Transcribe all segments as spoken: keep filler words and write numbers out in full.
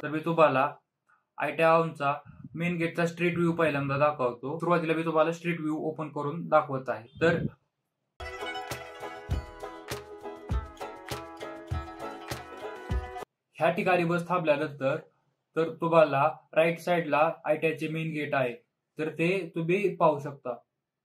तर मी तुम्हाला आयटीआय औंधचा मेन गेटचा स्ट्रीट व्ह्यू पहिल्यांदा दाखवतो. सुरुवातीला मी तुम्हाला स्ट्रीट व्ह्यू ओपन करून दाखवत आहे. तर ह्या ठिकाणी बस थांबल्यानंतर तर तुम्हाला राईट साइडला आयटीआयचे मेन गेट आहे, तर ते तुम्ही पाहू शकता.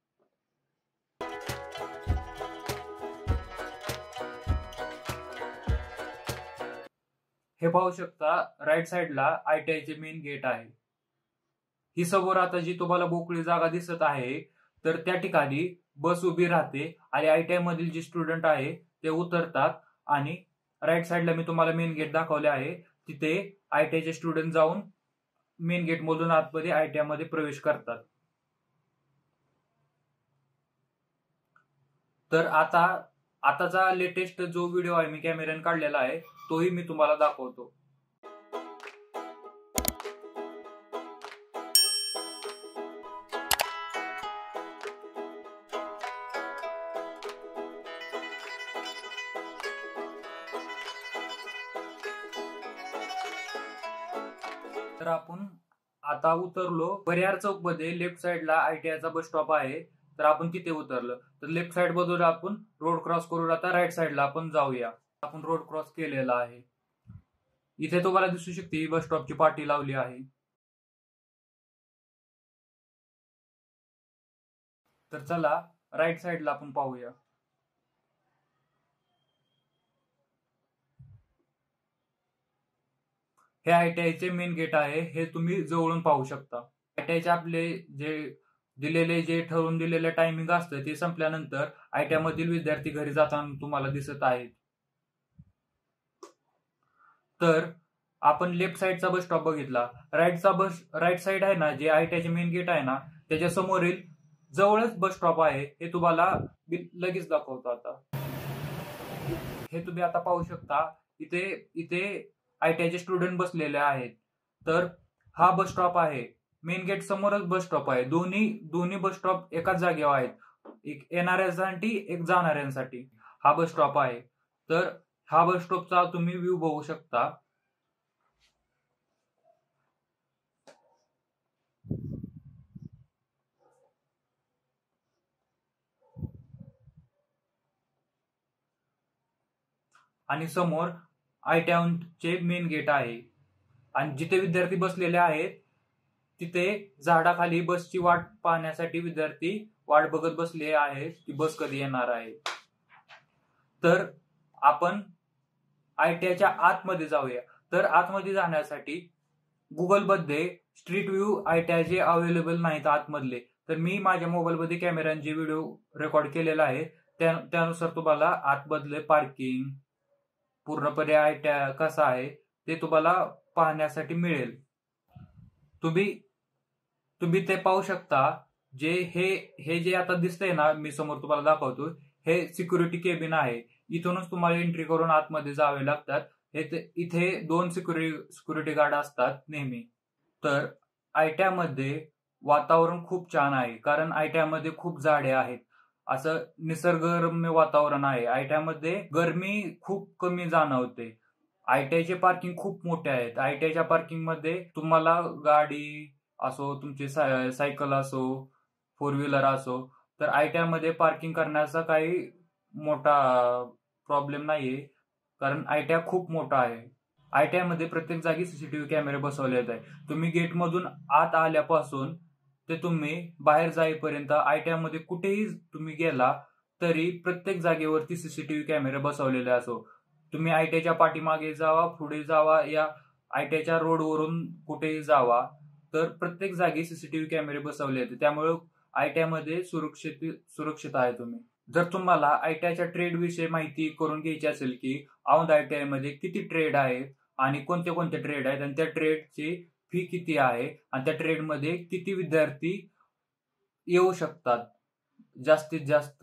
हे पाहू शकता, राईट साइडला आयटीआयचे मेन गेट आहे. ही समोर आता जी तुम्हाला मोकळी जागा दिसत आहे, तर त्या ठिकाणी बस उभी राहते आणि आयटीआय मधील जे स्टुडंट आहे ते उतरतात आणि राईट साइडला मी तुम्हाला मेन गेट दाखवले आहे, तिथे आयटीआयचे स्टुडंट जाऊन मेन गेट मधून आतमध्ये आयटीआय मध्ये प्रवेश करतात. तर आता आताचा लेटेस्ट जो व्हिडिओ आहे मी कॅमेऱ्याने काढलेला आहे, तोही मी तुम्हाला दाखवतो. तर आपण आता उतरलो. परिहार चौक मध्ये लेफ्ट साइडला आयटीआयचा बस स्टॉप आहे, तर आपण तिथे उतरलो. तर लेफ्ट साइड मधून आपण रोड क्रॉस करून आता राईट साइडला आपण जाऊया. आपण रोड क्रॉस केलेला आहे. इथे तुम्हाला दिसू शकते बस स्टॉपची पाटी लावली आहे. तर चला राईट साइडला आपण पाहूया. हे आयटीआयचे मेन गेट आहे, हे तुम्ही जवळून पाहू शकता. आयटीआयचे आपले जे दिलेले जे ठरवून दिलेले टायमिंग असतं ते संपल्यानंतर आयटीआय मधील विद्यार्थी घरी जाताना तुम्हाला दिसत आहेत. तर आपण लेफ्ट साइडचा बस स्टॉप बघितला. राईटचा बस राईट साइड आहे ना, जे आयटीआयचे मेन गेट आहे ना, त्याच्या समोरील जवळच बस स्टॉप आहे. हे तुम्हाला लगेच दाखवतो. आता हे तुम्ही आता पाहू शकता. इथे इथे आयटीआयचे स्टुडंट बसलेले आहेत. तर हा बस स्टॉप आहे. मेन गेट समोरच बस स्टॉप आहे. दोन्ही दोन्ही बस स्टॉप एकाच जागेवर आहेत. एक येणाऱ्यांसाठी एक जाणाऱ्यांसाठी हा बस स्टॉप आहे. तर हा बस स्टॉपचा तुम्ही व्ह्यू बघू शकता. आणि समोर आयटीआयचे मेन गेट आहे आणि जिथे विद्यार्थी बसलेले आहेत तिथे झाडाखाली बसची वाट पाहण्यासाठी विद्यार्थी वाट बघत बसले आहेत की बस कधी येणार आहे. तर आपण आयटीआयच्या आतमध्ये जाऊया. तर आतमध्ये जाण्यासाठी गुगल मध्ये स्ट्रीट व्ह्यू आयटीआयचे अवेलेबल नाहीत आतमधले. तर मी माझ्या मोबाईल मध्ये कॅमेऱ्याने जे व्हिडिओ रेकॉर्ड केलेला आहे त्यानुसार तुम्हाला आतमधले पार्किंग पूर्णपणे आयटीआय कसा आहे ते तुम्हाला पाहण्यासाठी मिळेल. तुम्ही तुम्ही ते पाहू शकता. जे हे हे जे आता दिसतंय ना, मी समोर तुम्हाला दाखवतो, हे सिक्युरिटी केबिन आहे. इथूनच तुम्हाला एंट्री करून आतमध्ये जावे लागतात. हे इथे दोन सिक्युरिटी सिक्युरिटी गार्ड असतात नेहमी. तर आयटीआय मध्ये वातावरण खूप छान आहे, कारण आयटीआय मध्ये खूप झाडे आहेत. असं निसर्गरम्य वातावरण आहे. आयटीआय मध्ये गरमी खूप कमी जाणवते. आयटीआयचे पार्किंग खूप मोठे आहेत. आयटीआयच्या पार्किंग मध्ये तुम्हाला गाडी असो, तुमची सायकल असो, फोर व्हीलर असो, तर आयटीआय मध्ये पार्किंग करण्याचा काही मोठा प्रॉब्लेम नाहीये, कारण आयटीआय खूप मोठा आहे. आयटीआय मध्ये प्रत्येक जागी सीसीटीव्ही कॅमेरे बसवले आहेत. तुम्ही गेट मधून आत आल्यापासून ते तुम्ही बाहेर जाईपर्यंत आयटीआय मध्ये कुठेही तुम्ही गेला तरी प्रत्येक जागेवरती सीसीटीव्ही कॅमेरे बसवलेले असो. तुम्ही आयटीआयच्या पाठीमागे जावा, पुढे जावा, या आयटीआयच्या रोडवरून कुठेही जावा, तर प्रत्येक जागी सीसीटीव्ही कॅमेरे बसवले आहेत. त्यामुळे आयटीआय मध्ये सुरक्षित सुरक्षित आहे तुम्ही. जर तुम्हाला आयटीआयच्या ट्रेड विषयी माहिती करून घ्यायची असेल की औंध आयटीआय मध्ये किती ट्रेड आहेत आणि कोणते कोणते ट्रेड आहेत आणि त्या ट्रेडची फी किती आहे आणि त्या ट्रेड मध्ये किती विद्यार्थी येऊ शकतात जास्तीत जास्त,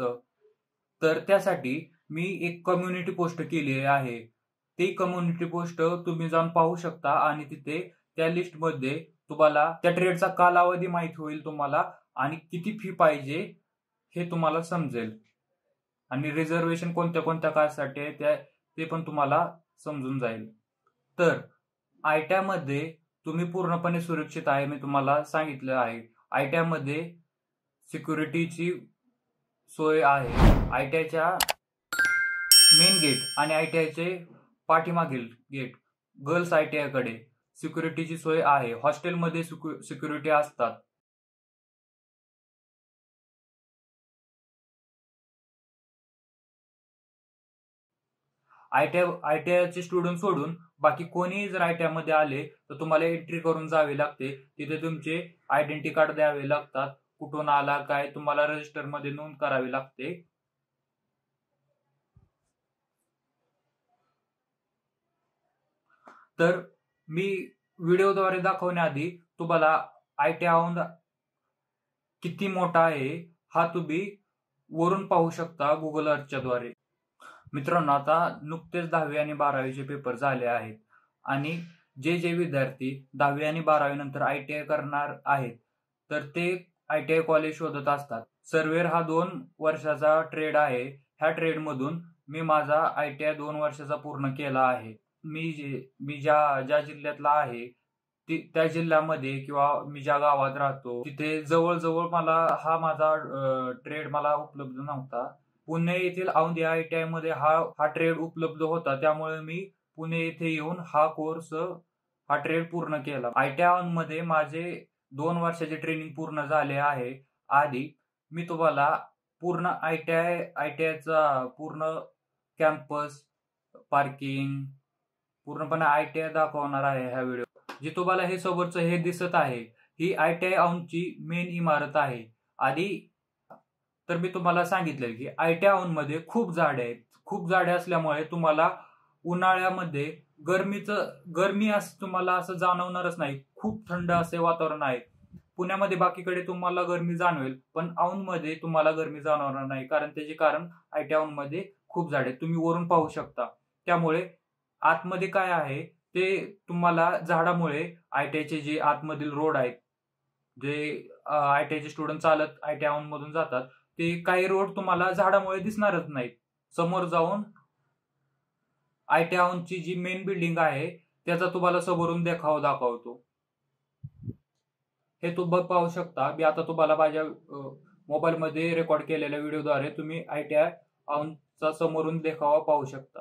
तर त्यासाठी मी एक कम्युनिटी पोस्ट केली आहे. ती कम्युनिटी पोस्ट तुम्ही जाऊन पाहू शकता आणि तिथे त्या लिस्ट मध्ये तुम्हाला त्या ट्रेडचा कालावधी माहित होईल तुम्हाला आणि किती फी पाहिजे हे तुम्हाला समजेल आणि रिझर्वेशन कोणत्या कोणत्या कारसाठी आहे ते पण तुम्हाला समजून जाईल. तर आयटीआय मध्ये तुम्ही पूर्णपणे सुरक्षित आहे, मी तुम्हाला सांगितलं आहे. आयटीआय मध्ये सिक्युरिटीची सोय आहे. आयटीआयच्या मेन गेट आणि आयटीआयचे पाठीमागील गेट गर्ल्स आयटीआय कडे सिक्युरिटीची सोय आहे. हॉस्टेलमध्ये सिक्युरिटी असतात. आयटीआय आयटीआयचे स्टुडंट सोडून बाकी कोणी जर आयटीआय मध्ये आले तर तुम्हाला एंट्री करून जावे लागते. तिथे तुमचे आयडेंटिटी कार्ड द्यावे लागतात. कुठून आला काय तुम्हाला रजिस्टर मध्ये नोंद करावी लागते. तर मी व्हिडिओद्वारे दाखवण्याआधी तुम्हाला आयटीआय किती मोठा आहे हा तुम्ही वरून पाहू शकता गुगल अर्थच्या द्वारे. मित्रांनो, आता नुकतेच दहावी आणि बारावीचे पेपर झाले आहेत आणि जे जे विद्यार्थी दहावी आणि बारावी नंतर आयटीआय करणार आहेत तर ते आयटीआय कॉलेज शोधत असतात. सर्वेर हा दोन वर्षाचा ट्रेड आहे. ह्या ट्रेड मधून मी माझा आयटीआय दोन वर्षाचा पूर्ण केला आहे. मी जे मी ज्या ज्या जिल्ह्यातला आहे त्या जिल्ह्यामध्ये किंवा मी ज्या गावात राहतो तिथे जवळजवळ मला हा माझा ट्रेड मला उपलब्ध नव्हता. पुणे येथील औंध आयटीआय मध्ये हा हा ट्रेड उपलब्ध होता. त्यामुळे मी पुणे येथे येऊन हा कोर्स हा ट्रेड पूर्ण केला. आयटीआय मध्ये माझे दोन वर्षाचे ट्रेनिंग पूर्ण झाले आहे. आधी मी तुम्हाला पूर्ण आयटीआय आयटीआयचा पूर्ण कॅम्पस, पार्किंग, पूर्णपणे आयटीआय दाखवणार आहे ह्या व्हिडिओ. जे तुम्हाला हे समोरचं हे दिसत आहे ही आयटीआय औंधची मेन इमारत आहे. आधी तर मी तुम्हाला सांगितलं की आयटीआय औंध मध्ये खूप झाडे आहेत. खूप झाडे असल्यामुळे तुम्हाला उन्हाळ्यामध्ये गरमीचं गरमी असं तुम्हाला असं जाणवणारच नाही. खूप थंड असे वातावरण आहे. पुण्यामध्ये बाकीकडे तुम्हाला गरमी जाणवेल पण औंध मध्ये तुम्हाला गरमी जाणवणार नाही. कारण त्याचे कारण आयटीआय औंध मध्ये खूप झाडे तुम्ही वरून पाहू शकता. त्यामुळे आतमध्ये काय आहे ते तुम्हाला झाडामुळे आयटीआयचे जे आतमधील रोड आहेत जे आयटीआयचे स्टुडंट चालत आयटीआय औंध मधून जातात ते काही रोड तुम्हाला झाडामुळे दिसणारच नाहीत. समोर जाऊन आयटीआय औंधची जी मेन बिल्डिंग आहे त्याचा तुम्हाला समोरून देखावा दाखवतो. हे तुम्ही पाहू शकता. मी आता तुम्हाला माझ्या मोबाईल मध्ये रेकॉर्ड केलेल्या व्हिडिओद्वारे तुम्ही आयटीआय औंधचा समोरून देखावा पाहू शकता.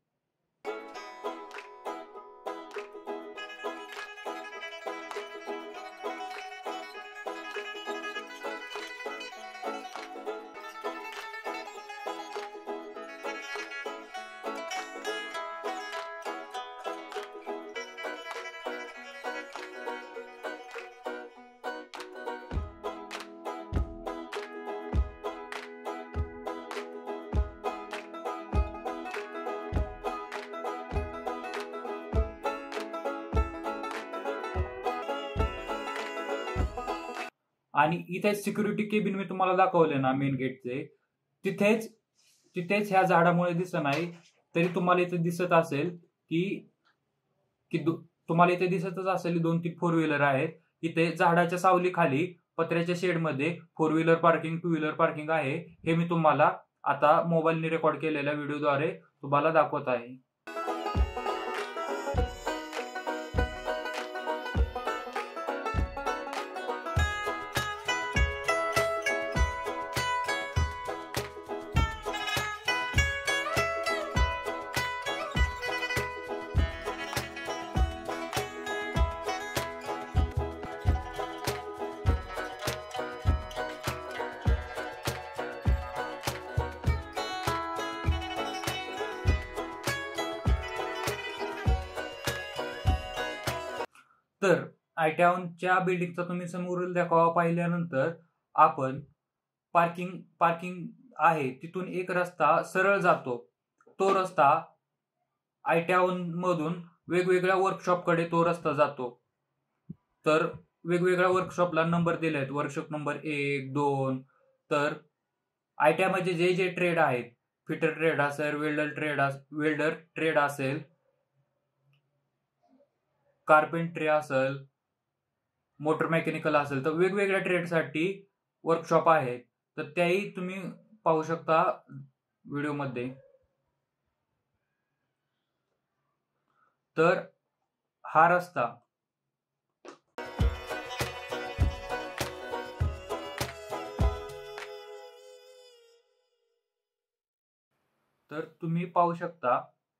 आणि इथे सिक्युरिटी केबिन मी तुम्हाला दाखवले ना मेन गेटचे तिथेच तिथेच ह्या झाडामुळे दिसत नाही तरी तुम्हाला इथे दिसत असेल की की तुम्हाला इथे दिसतच असेल दोन तीन फोर व्हीलर आहेत. इथे झाडाच्या सावली खाली पत्र्याच्या शेड मध्ये four wheeler parking, two wheeler parking आहे. हे मी तुम्हाला आता मोबाईलने रेकॉर्ड केलेल्या व्हिडिओद्वारे तुम्हाला दाखवत आहे. तर आयटीआय औंधच्या बिल्डिंगचा तुम्ही समोरील देखावा पाहिल्यानंतर आपण पार्किंग पार्किंग आहे तिथून एक रस्ता सरळ जातो. तो रस्ता आयटीआय औंध मधून वेगवेगळ्या वर्कशॉप कडे तो रस्ता जातो. तर वेगवेगळ्या वर्कशॉपला नंबर दिले आहेत. वर्कशॉप नंबर एक, दोन. तर आयटीआय मध्ये जे जे ट्रेड आहेत, फिटर ट्रेड असेल, वेल्डर ट्रेड वेल्डर ट्रेड असेल, कार्पेंट्री असेल, मोटर मेकॅनिकल असेल, तर वेगवेगळ्या ट्रेडसाठी वर्कशॉप आहेत. तर त्याही तुम्ही पाहू शकता व्हिडिओमध्ये. तर हा रस्ता तर तुम्ही पाहू शकता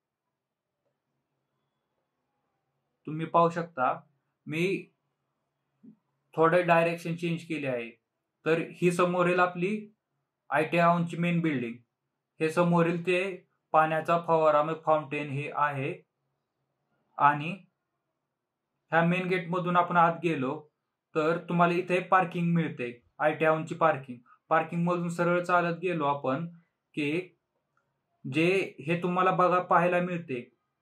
तुम्ही पाहू शकता मी थोडे डायरेक्शन चेंज केले आहे. तर ही समोरील आपली आय टी आय औंधची मेन बिल्डिंग, हे समोरील ते पाण्याचा फवारा म्हणजे फाउंटेन हे आहे. आणि ह्या मेन गेट मधून आपण आत गेलो तर तुम्हाला इथे पार्किंग मिळते, आय टी आय औंधची पार्किंग. पार्किंग मधून सरळ चालत गेलो आपण की जे हे तुम्हाला बघा पाहायला मिळते,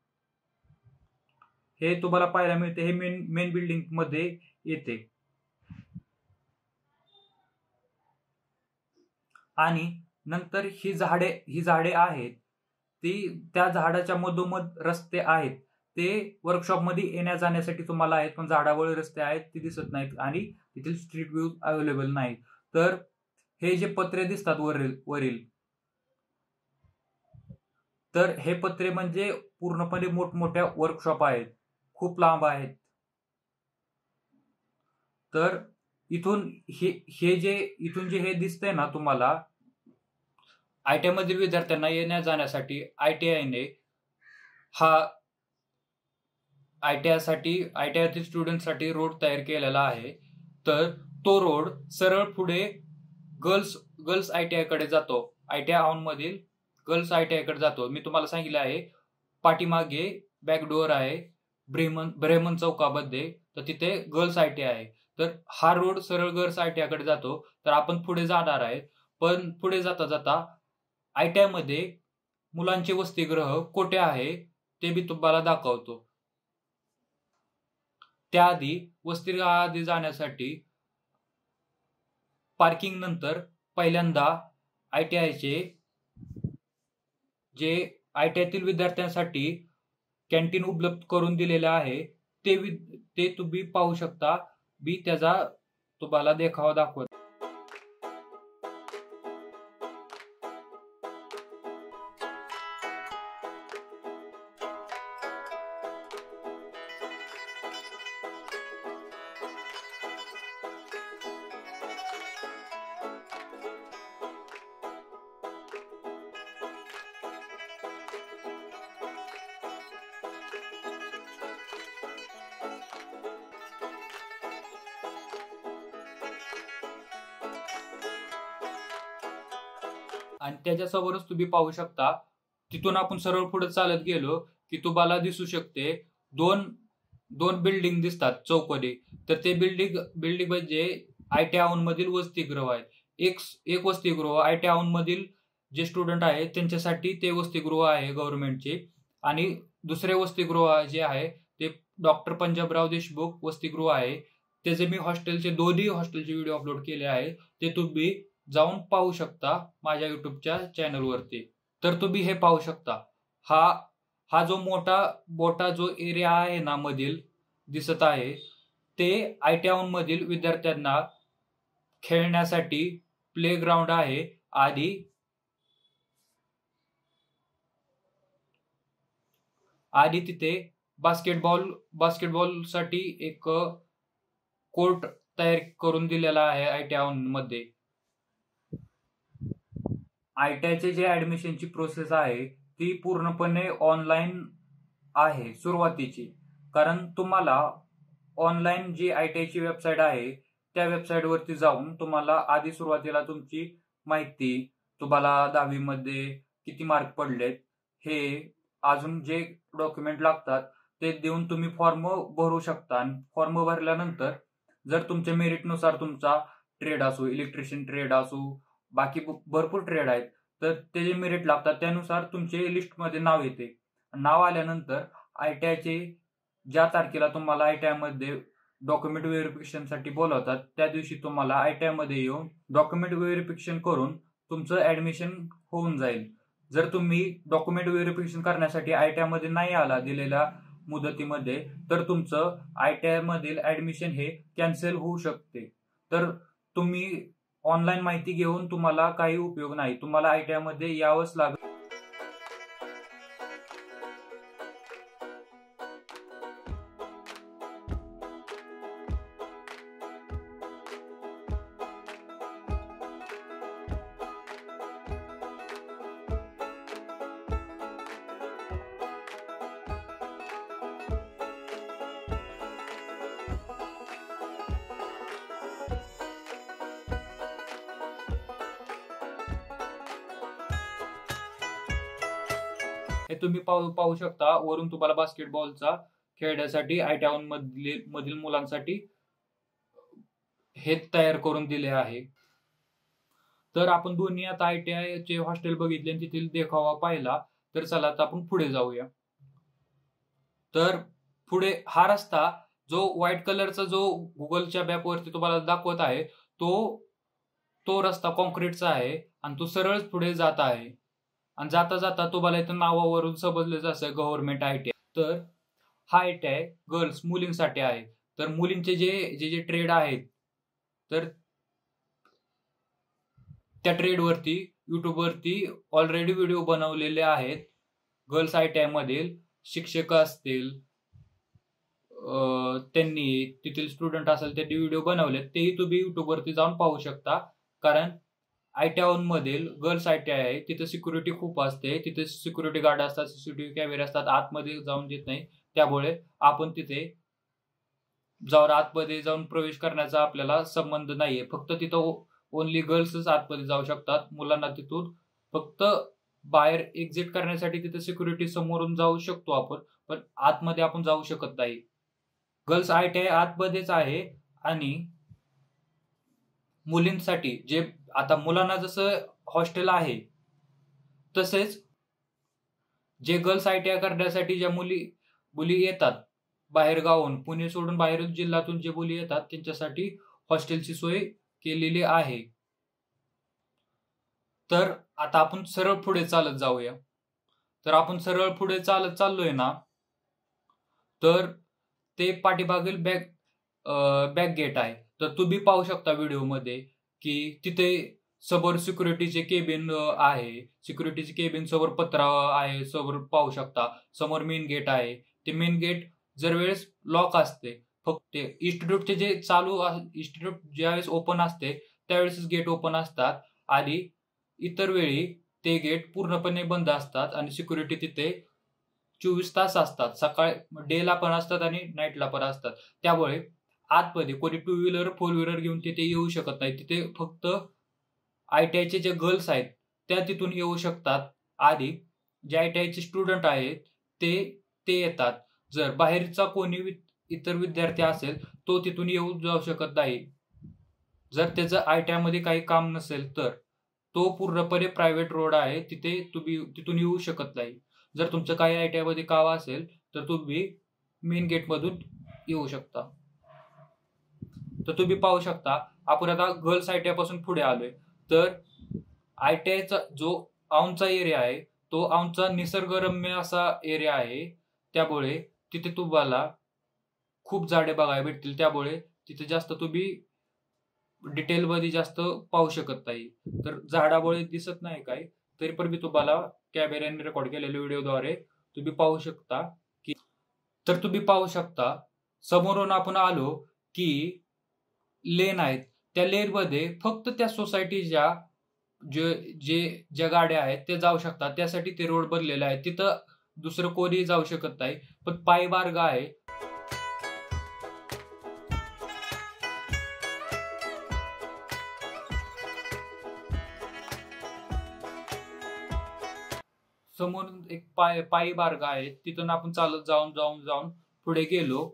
हे तुम्हाला पाहायला मिळते हे मेन मेन बिल्डिंग मध्ये येते. आणि नंतर ही झाडे ही झाडे आहेत ती त्या झाडाच्या मधोमध रस्ते आहेत, ते वर्कशॉप मध्ये येण्या जाण्यासाठी तुम्हाला आहेत, पण झाडावरील रस्ते आहेत ते दिसत नाहीत आणि तिथील स्ट्रीट व्ह्यू अवेलेबल नाही. तर हे जे पत्रे दिसतात वरील वरील तर हे पत्रे म्हणजे पूर्णपणे मोठमोठ्या वर्कशॉप आहेत, खूप लांब आहेत. तर इथून हे हे जे इथून जे हे दिसतंय ना तुम्हाला, आयटीआय मधील विद्यार्थ्यांना येण्या जाण्यासाठी आयटीआयने हा आयटीआय साठी आयटीआयतील स्टुडंटसाठी रोड तयार केलेला आहे. तर तो रोड सरळ पुढे गर्ल्स गर्ल्स आयटीआय कडे जातो, आयटीआय औंध मधील गर्ल्स आयटीआय कडे जातो. मी तुम्हाला सांगितलं आहे पाठीमागे बॅकडोअर आहे ब्रेमन ब्रेमन चौकामध्ये, तर तिथे गर्ल्स आयटीआय आहे. तर हा रोड सरळ गर्ल्स आयटीआय कडे जातो. तर आपण पुढे जाणार आहे, पण पुढे जाता जाता आयटीआय मध्ये मुलांचे वसतिगृह कोठे आहे ते मी तुम्हाला दाखवतो. त्याआधी वसतिगृहाआधी जाण्यासाठी पार्किंग नंतर पहिल्यांदा आयटीआयचे जे आयटीआयतील विद्यार्थ्यांसाठी कॅन्टीन उपलब्ध करून दिलेले आहे ते ते तुम्ही पाहू शकता. मी त्याचा तुम्हाला देखावा दाखवतो. आणि त्याच्यासमोरच तुम्ही पाहू शकता, तिथून आपण सरळ पुढे चालत गेलो की तुम्हाला दिसू शकते दोन दोन बिल्डिंग दिसतात चौकोनी. तर ते बिल्डिंग बिल्डिंग म्हणजे आयटीआय औंध मधील वसतिगृह आहे. एक एक वसतिगृह आयटीआय औंध मधील जे स्टुडंट आहेत त्यांच्यासाठी ते वसतिगृह आहे गव्हर्नमेंटचे. आणि दुसरे वसतिगृह जे आहे ते डॉक्टर पंजाबराव देशमुख वसतिगृह आहे. त्याचे मी हॉस्टेलचे दोन्ही हॉस्टेलचे व्हिडिओ अपलोड केले आहे, ते तुम्ही जाऊन पाहू शकता माझ्या युट्यूबच्या चॅनलवरती. तर तुम्ही हे पाहू शकता, हा हा जो मोठा मोठा जो एरिया आहे ना मधील दिसत आहे ते आयटीआय औंध मधील विद्यार्थ्यांना खेळण्यासाठी प्ले ग्राउंड आहे. आधी आधी तिथे बास्केटबॉल बास्केटबॉल साठी एक कोर्ट तयार करून दिलेला आहे आयटीआय औंध मध्ये. आयटीआयचे जे ऍडमिशनची प्रोसेस आहे ती पूर्णपणे ऑनलाईन आहे सुरुवातीची, कारण तुम्हाला ऑनलाईन जी आयटीआयची वेबसाईट आहे त्या वेबसाईट वरती जाऊन तुम्हाला आधी सुरुवातीला तुमची माहिती, तुम्हाला दहावी मध्ये किती मार्क पडलेत, हे अजून जे डॉक्युमेंट लागतात ते देऊन तुम्ही फॉर्म भरू शकता. आणि फॉर्म भरल्यानंतर जर तुमच्या मेरिटनुसार तुमचा ट्रेड असो, इलेक्ट्रिशियन ट्रेड असो, बाकी भरपूर ट्रेड आहेत, तर ते जे मेरिट लागतात त्यानुसार तुमचे लिस्टमध्ये नाव येते. नाव आल्यानंतर आयटीआयचे ज्या तारखेला तुम्हाला आयटीआय मध्ये डॉक्युमेंट व्हेरिफिकेशन साठी बोलवतात त्या दिवशी तुम्हाला आयटीआय मध्ये येऊन डॉक्युमेंट व्हेरिफिकेशन करून तुमचं ऍडमिशन होऊन जाईल. जर तुम्ही डॉक्युमेंट व्हेरिफिकेशन करण्यासाठी आयटीआय मध्ये नाही आला दिलेल्या मुदतीमध्ये तर तुमचं आयटीआय मधील ऍडमिशन हे कॅन्सल होऊ शकते. तर तुम्ही ऑनलाईन माहिती घेऊन तुम्हाला काही उपयोग नाही, तुम्हाला आयटीआय मध्ये यावंच लागेल. हे तुम्ही पाहू पाहू शकता. वरून तुम्हाला बास्केटबॉलचा खेळण्यासाठी आयटीआय मधील मधील मुलांसाठी हे तयार करून दिले आहे. तर आपण दोन्ही आता आयटीआयचे हॉस्टेल बघितले आणि तिथील देखावा पाहिला. तर चला आता आपण पुढे जाऊया. तर पुढे हा रस्ता जो व्हाईट कलरचा जो गुगलच्या मॅपवरती तुम्हाला दाखवत आहे तो तो रस्ता कॉन्क्रीटचा आहे आणि तो सरळ पुढे जात आहे. आणि जाता जाता तुम्हाला इथं नावावरून समजलं असं गव्हर्नमेंट आयटीआय. तर हा आयटीआय गर्ल्स मुलींसाठी आहे. तर मुलींचे जे जे जे ट्रेड आहेत तर त्या ट्रेडवरती युट्यूबवरती ऑलरेडी व्हिडिओ बनवलेले आहेत. गर्ल्स आयटीआय मधील शिक्षक असतील त्यांनी तिथील स्टुडंट असेल त्यांनी व्हिडिओ बनवले, तेही तुम्ही युट्यूबवरती जाऊन पाहू शकता. कारण आयटीआय मधील गर्ल्स आयटीआय आहे तिथे सिक्युरिटी खूप असते. तिथे सिक्युरिटी गार्ड असतात, सीसीटीव्ही कॅमेरे असतात, आतमध्ये जाऊन देत नाही. त्यामुळे आपण तिथे जाऊन आतमध्ये जाऊन प्रवेश करण्याचा आपल्याला संबंध नाहीये. फक्त तिथं ओनली गर्ल्सच आतमध्ये जाऊ शकतात. मुलांना तिथून फक्त बाहेर एक्झिट करण्यासाठी तिथे सिक्युरिटी समोरून जाऊ शकतो आपण, पण आतमध्ये आपण जाऊ शकत नाही. गर्ल्स आयटीआय आतमध्येच आहे. आणि मुलींसाठी जे आता मुलांना जसं हॉस्टेल आहे तसेच जे गर्ल्स आयटीआय करण्यासाठी ज्या मुली मुली येतात बाहेर गावून, पुणे सोडून बाहेरील जिल्ह्यातून जे मुली येतात त्यांच्यासाठी हॉस्टेलची सोय केलेली आहे. तर आता आपण सरळ पुढे चालत जाऊया. तर आपण सरळ पुढे चालत चाललोय ना, तर ते पाठीमागील बॅक बॅक गेट आहे. तर तुम्ही पाहू शकता व्हिडिओमध्ये की तिथे समोर सिक्युरिटीचे केबिन आहे. सिक्युरिटीचे केबिन समोर पत्रा आहे, समोर पाहू शकता. समोर मेन गेट आहे. ते मेन गेट जर वेळेस लॉक असते. फक्त इन्स्टिट्यूटचे जे चालू इन्स्टिट्यूट ज्यावेळेस ओपन असते त्यावेळेस गेट ओपन असतात आणि इतर वेळी ते गेट पूर्णपणे बंद असतात आणि सिक्युरिटी तिथे चोवीस तास असतात. सकाळी डेला पण असतात आणि नाईटला पण असतात. त्यामुळे आतमध्ये कोणी टू व्हीलर फोर व्हीलर घेऊन तिथे येऊ शकत नाही. तिथे फक्त आयटीआयचे जे गर्ल्स आहेत त्या तिथून येऊ शकतात आणि जे आयटीआयचे स्टुडंट आहेत ते ते येतात. जर बाहेरचा कोणी इतर विद्यार्थी असेल तो तिथून येऊ जाऊ शकत नाही. जर त्याचं आयटीआय मध्ये काही काम नसेल तर तो पूर्णपणे प्रायव्हेट रोड आहे, तिथे तुम्ही तिथून येऊ शकत नाही. जर तुमचं काही आयटीआय मध्ये काम असेल तर तुम्ही मेन गेट मधून येऊ शकता. तर तुम्ही पाहू शकता आपण आता गर्ल्स आयटीआय पासून पुढे आलोय. तर आयटीआयचा जो औंधचा एरिया आहे तो औंधचा निसर्गरम्य असा एरिया आहे. त्यामुळे तिथे तुम्हाला खूप झाडे बघायला भेटतील. त्यामुळे तिथे जास्त तुम्ही डिटेल मध्ये जास्त पाहू शकत नाही. तर झाडामुळे दिसत नाही काय, तरी पण मी तुम्हाला कॅमेऱ्याने रेकॉर्ड केलेल्या व्हिडिओद्वारे तुम्ही पाहू शकता की तर तुम्ही पाहू शकता समोरून आपण आलो की लेन आहेत. त्या लेन मध्ये फक्त त्या सोसायटीच्या जे जे ज्या गाड्या आहेत ते जाऊ शकतात. त्यासाठी ते रोड बनलेले आहेत. तिथं दुसरं कोणी जाऊ शकत नाही. पण पायी मार्ग आहे. समोर एक पाय पायी मार्ग आहे. तिथून आपण चालत जाऊन जाऊन जाऊन पुढे गेलो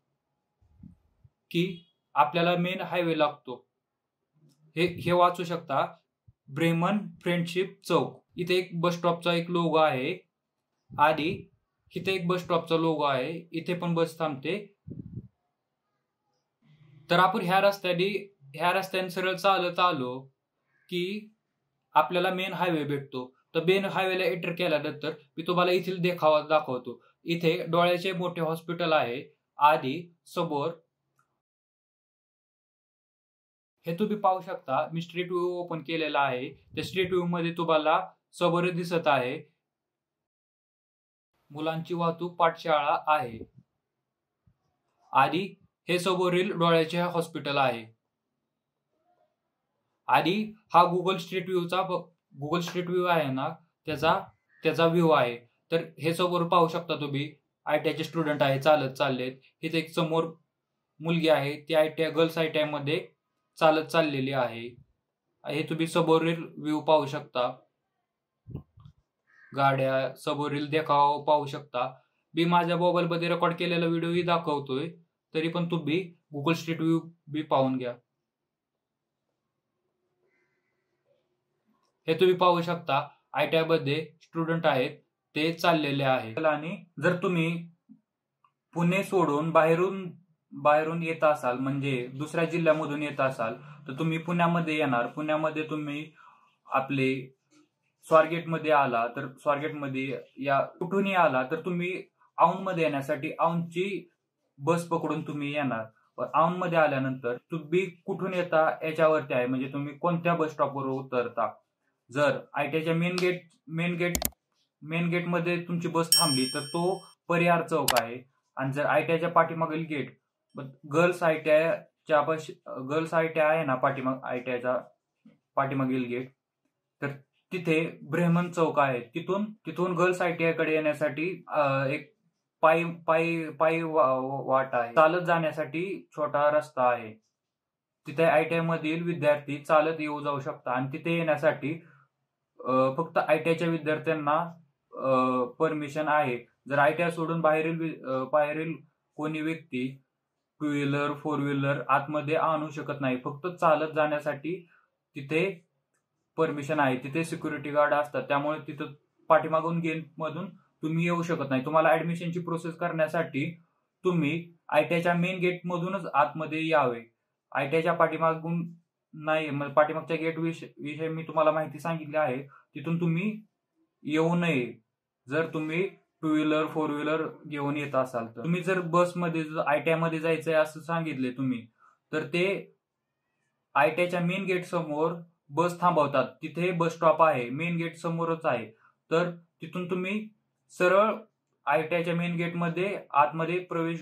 की आपल्याला मेन हायवे लागतो. हे हे वाचू शकता ब्रेमन फ्रेंडशिप चौक. इथे एक बस स्टॉपचा एक लोगो आहे आणि इथे एक बस स्टॉपचा लोगो आहे. इथे पण बस थांबते. तर आपण ह्या रस्त्याने ह्या रस्त्याने सरळ चालत आलो की आपल्याला मेन हायवे भेटतो. तर मेन हायवेला एंटर केल्यानंतर मी तुम्हाला इथील देखावा दाखवतो. इथे डोळ्याचे मोठे हॉस्पिटल आहे आणि समोर हे तुम्ही पाहू शकता मी स्ट्रीट व्ह्यू ओपन केलेला आहे. त्या स्ट्रीट व्ह्यू मध्ये तुम्हाला समोर दिसत आहे मुलांची वाहतूक पाठशाळा आहे आणि हे समोरील डोळ्याचे हॉस्पिटल आहे. आणि हा गुगल स्ट्रीट व्ह्यूचा गुगल स्ट्रीट व्ह्यू आहे ना त्याचा त्याचा व्ह्यू आहे. तर हे समोर पाहू शकता तुम्ही आयटीआयचे स्टुडंट आहे चालत चाललेत. इथे एक समोर मुलगी आहे ती आयटीआय गर्ल्स आयटीआय मध्ये चालत चाललेली आहे. हे तुम्ही समोरील व्ह्यू पाहू शकता. गाड्या, समोरील देखावा पाहू शकता. मी माझ्या मोबाईलमध्ये रेकॉर्ड केलेला व्हिडिओही दाखवतोय, तरी पण तुम्ही गुगल स्ट्रीट व्ह्यू बी पाहून घ्या. हे तुम्ही पाहू शकता आयटीआय मध्ये स्टुडंट आहेत ते चाललेले आहेत. आणि जर तुम्ही पुणे सोडून बाहेरून बाहेरून येत असाल, म्हणजे दुसऱ्या जिल्ह्यामधून येत असाल, तर तुम्ही पुण्यामध्ये येणार. पुण्यामध्ये तुम्ही आपले स्वारगेटमध्ये आला तर स्वारगेटमध्ये या कुठूनही आला तर तुम्ही औंधमध्ये येण्यासाठी औंधची बस पकडून तुम्ही येणार. औंधमध्ये आल्यानंतर तुम्ही कुठून येता याच्यावरती आहे, म्हणजे तुम्ही कोणत्या बस स्टॉपवर उतरता. जर आयटीआयच्या main gate main gate main गेटमध्ये तुमची बस थांबली तर तो परिहार चौक आहे. आणि जर आयटीआयच्या पाठीमागील गेट गर्ल्स आयटीआयच्या गर्ल्स आयटीआय आहे ना, पाठीमाग आयटीआयचा पाठीमागील गेट, तर तिथे ब्रेहमन चौक आहे. तिथून तिथून गर्ल्स आयटीआय कडे येण्यासाठी एक पायी पायी पायी वाट आहे. चालत जाण्यासाठी छोटा रस्ता आहे. तिथे आयटीआय मधील विद्यार्थी चालत येऊ जाऊ शकतात. आणि तिथे येण्यासाठी फक्त आयटीआयच्या विद्यार्थ्यांना परमिशन आहे. जर आयटीआय सोडून बाहेरील बाहेरील कोणी व्यक्ती टू व्हीलर फोर व्हीलर आतमध्ये आणू शकत नाही. फक्त चालत जाण्यासाठी तिथे परमिशन आहे. तिथे सिक्युरिटी गार्ड असतात, त्यामुळे तिथं पाठीमागून गेट मधून तुम्ही येऊ शकत नाही. तुम्हाला ऍडमिशनची प्रोसेस करण्यासाठी तुम्ही आयटीआयच्या मेन गेट मधूनच आतमध्ये यावे. आयटीआयच्या पाठीमागून नाही, पाठीमागच्या गेट विषयी मी तुम्हाला माहिती सांगितली आहे, तिथून तुम्ही येऊ नये. जर तुम्ही टू व्हीलर फोर व्हीलर घेऊन येत असाल तर. तुम्ही जर बसमध्ये आयटीआय मध्ये जायचंय असं सांगितले तुम्ही, तर ते आयटीआयच्या मेन गेट समोर बस थांबवतात. तिथे बस स्टॉप आहे, मेन गेट समोरच आहे. तर तिथून तुम्ही सरळ आयटीआयच्या मेन गेटमध्ये आतमध्ये प्रवेश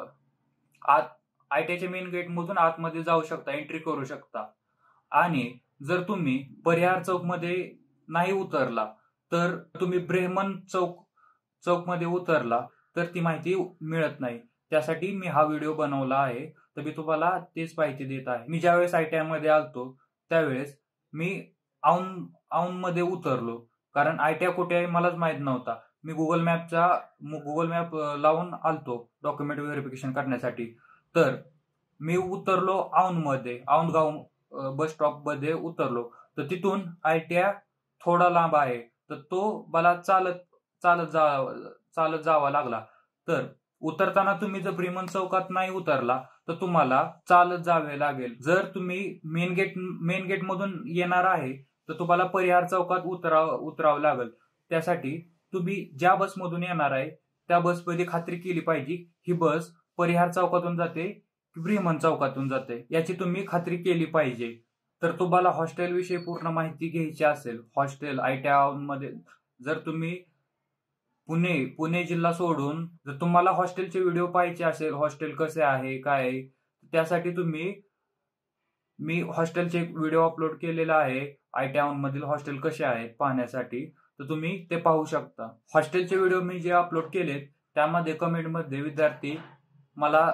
आत आयटीआयच्या मेन गेट मधून आतमध्ये जाऊ शकता, एंट्री करू शकता. आणि जर तुम्ही परिहार चौक मध्ये नाही उतरला तर तुम्ही ब्रेहमन चौक चौक मध्ये उतरला तर ती माहिती मिळत नाही. त्यासाठी मी हा व्हिडिओ बनवला आहे, तर मी तुम्हाला तेच माहिती देत आहे. मी ज्यावेळेस आयटीआय मध्ये आलतो त्यावेळेस मी औंध औंध मध्ये उतरलो, कारण आयटीआय कुठे आहे मलाच माहित नव्हता. मी गुगल मॅपचा गुगल मॅप लावून आलतो डॉक्युमेंट व्हेरिफिकेशन करण्यासाठी. तर मी उतरलो औंध मध्ये, औंध गाव बस स्टॉप मध्ये उतरलो. तर तिथून आयटीआय थोडा लांब आहे, तर तो मला चालत चालत जा चालत जावा लागला. तर उतरताना तुम्ही जर ब्रेहमन चौकात नाही उतरला तर तुम्हाला चालत जावे लागेल. जर तुम्ही मेन गेट मेन गेट मधून येणार आहे तर तुम्हाला परिहार चौकात उतराव उतरावं लागेल. त्यासाठी तुम्ही ज्या बस मधून येणार आहे त्या बसमध्ये खात्री केली पाहिजे ही बस परिहार चौकातून जाते की ब्रेहमन चौकातून जाते, याची तुम्ही खात्री केली पाहिजे. तर तुम्हाला हॉस्टेल विषयी पूर्ण माहिती घ्यायची असेल, हॉस्टेल आयटीआय मध्ये जर तुम्ही पुणे पुणे जिल्हा सोडून जर तुम्हाला हॉस्टेलचे व्हिडिओ पाहायचे असेल, हॉस्टेल कसे आहे काय आहे, त्यासाठी तुम्ही मी हॉस्टेलचे व्हिडिओ अपलोड केलेला आहे. आयटीआय मधील हॉस्टेल कसे आहेत पाहण्यासाठी, तर तुम्ही ते पाहू शकता. हॉस्टेलचे व्हिडिओ मी जे अपलोड केलेत त्यामध्ये कमेंटमध्ये विद्यार्थी मला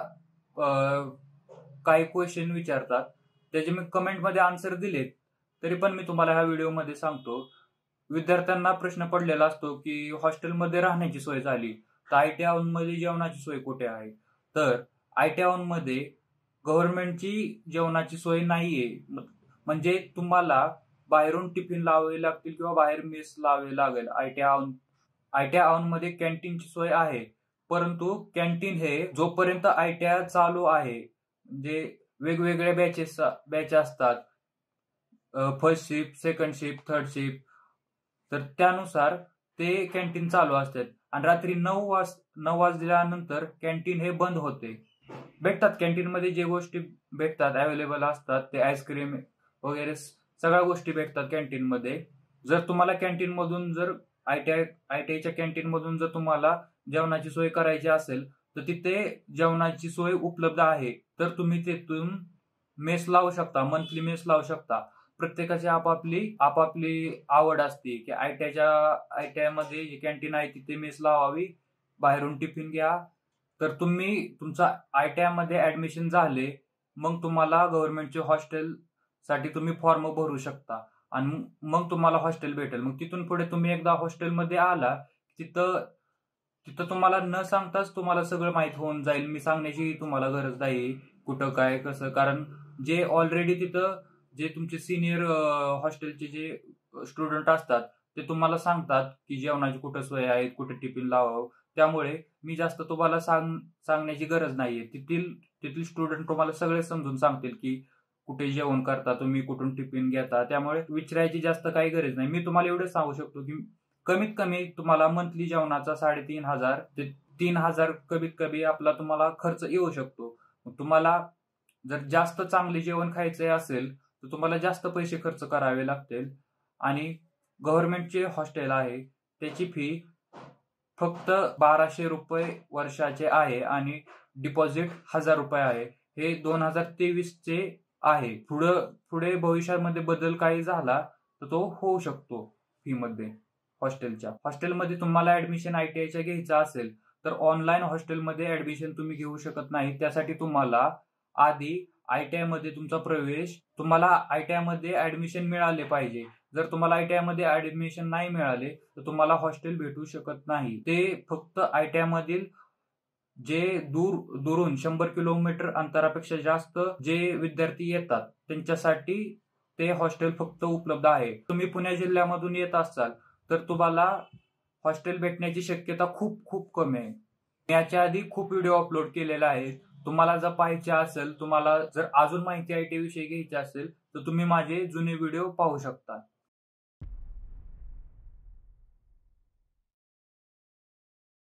काही क्वेश्चन विचारतात, त्याचे मी कमेंटमध्ये आन्सर दिलेत. तरी पण मी तुम्हाला ह्या व्हिडिओमध्ये सांगतो. विद्यार्थ्यांना प्रश्न पडलेला असतो की हॉस्टेलमध्ये राहण्याची सोय झाली तर आयटीआय मध्ये जेवणाची सोय कुठे आहे. तर आयटीआय मध्ये गव्हर्नमेंटची जेवणाची सोय नाहीये, म्हणजे तुम्हाला बाहेरून टिफिन लावावे लागतील किंवा बाहेर मेस लावावे लागेल. आयटीआय आयटीआय मध्ये कॅन्टीनची सोय आहे, परंतु कॅन्टीन हे जोपर्यंत आयटीआय चालू आहे, म्हणजे वेगवेगळे बॅचेस बॅच असतात, first shift second shift third shift, तर त्यानुसार ते कॅन्टीन चालू असतात. आणि रात्री नऊ वाज नऊ वाजल्यानंतर कॅन्टीन हे बंद होते. भेटतात कॅन्टीन मध्ये जे गोष्टी भेटतात अवेलेबल असतात, ते आईस्क्रीम वगैरे सगळ्या गोष्टी भेटतात कॅन्टीन मध्ये. जर तुम्हाला कॅन्टीन मधून जर आयटीआय आयटीआयच्या कॅन्टीन मधून जर तुम्हाला जेवणाची सोय करायची असेल तर तिथे जेवणाची सोय उपलब्ध आहे. तर तुम्ही तिथून मेस लावू शकता, मंथली मेस लावू शकता. प्रत्येकाची आपापली आपापली आवड असते की आयटीआयच्या आयटीआय मध्ये जे कॅन्टीन आहे तिथे मेस लावावी, बाहेरून टिफिन घ्या. तर तुम्ही तुमचा आयटीआय मध्ये ऍडमिशन झाले मग तुम्हाला गव्हर्नमेंटचे हॉस्टेल साठी तुम्ही फॉर्म भरू शकता. आणि मग तुम्हाला हॉस्टेल भेटेल. मग तिथून पुढे तुम्ही एकदा हॉस्टेलमध्ये आला, तिथं तिथं तुम्हाला न सांगताच तुम्हाला सगळं माहीत होऊन जाईल. मी सांगण्याची तुम्हाला गरज नाही कुठं काय कसं, कारण जे ऑलरेडी तिथं जे तुमचे सिनियर हॉस्टेलचे जे स्टुडंट असतात ते तुम्हाला सांगतात की जेवणाची कुठं सोय आहे, कुठे टिफिन लावावं. त्यामुळे मी जास्त तुम्हाला सांग सांगण्याची गरज नाहीये. तिथील तिथील स्टुडंट तुम्हाला सगळे समजून सांगतील की कुठे जेवण करता तुम्ही, कुठून टिफिन घेता. त्यामुळे विचारायची जास्त काही गरज नाही. मी तुम्हाला एवढं सांगू शकतो की कमीत कमी तुम्हाला मंथली जेवणाचा साडेतीन हजार ते तीन हजार कमीत कमी आपला तुम्हाला खर्च येऊ शकतो. तुम्हाला जर जास्त चांगले जेवण खायचे असेल तर तुम्हाला जास्त पैसे खर्च करावे लागतील. आणि गव्हर्नमेंटचे हॉस्टेल आहे त्याची फी फक्त बाराशे रुपये वर्षाचे आहे आणि डिपॉझिट हजार रुपये आहे. हे दोन हजार तेवीस चे आहे. पुढं पुढे भविष्यामध्ये बदल काही झाला तर तो होऊ शकतो फी मध्ये हॉस्टेलच्या. हॉस्टेलमध्ये तुम्हाला ऍडमिशन आयटीआयच्या घ्यायचं असेल तर ऑनलाईन हॉस्टेलमध्ये ऍडमिशन तुम्ही घेऊ शकत नाही. त्यासाठी तुम्हाला आधी आयटीआय मध्ये तुमचा प्रवेश, तुम्हाला आयटीआय मध्ये ऍडमिशन मिळाले पाहिजे. जर तुम्हाला आयटीआय मध्ये ऍडमिशन नाही मिळाले तर तुम्हाला हॉस्टेल भेटू शकत नाही. ते फक्त आयटीआय मधील जे दूर दुरून शंभर किलोमीटर अंतरापेक्षा जास्त जे विद्यार्थी येतात त्यांच्यासाठी ते हॉस्टेल फक्त उपलब्ध आहे. तुम्ही पुणे जिल्ह्यामधून येत असाल तर तुम्हाला हॉस्टेल भेटण्याची शक्यता खूप खूप कमी आहे. मी याच्या आधी खूप व्हिडिओ अपलोड केलेले आहेत. तुम्हाला जर पाहायचे असेल, तुम्हाला जर अजून माहिती आयटी विषयी घ्यायची असेल तर तुम्ही माझे जुने व्हिडिओ पाहू शकता.